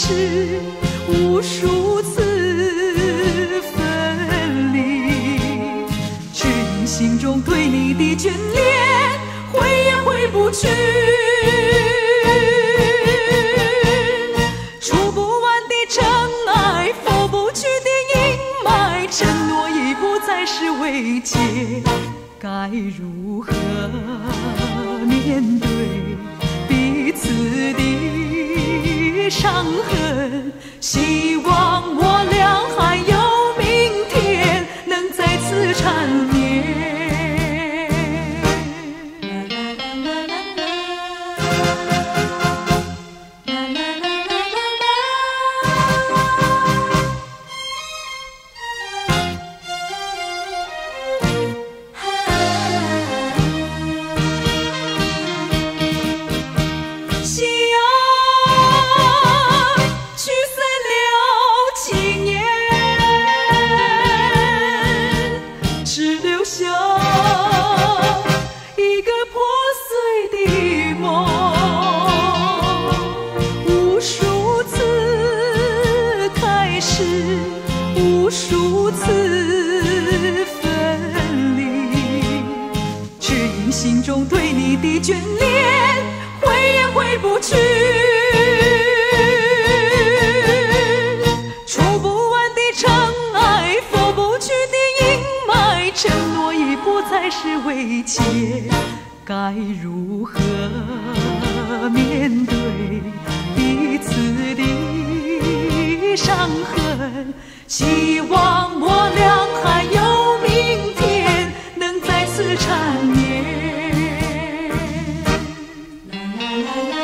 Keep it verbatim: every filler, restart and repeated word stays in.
是无数次分离，只因心中对你的眷恋挥也挥不去。数不完的尘埃，拂不去的阴霾，承诺已不再是慰藉，该如何面对彼此的伤痕？希望我俩还有明天，能再次缠绵。无数次分离，只因心中对你的眷恋挥也挥不去。数不完的尘埃，拂不去的阴霾，承诺已不再是慰藉，该如何面对彼此的伤痕？希望我俩还有明天，能再次缠绵。啦啦啦啦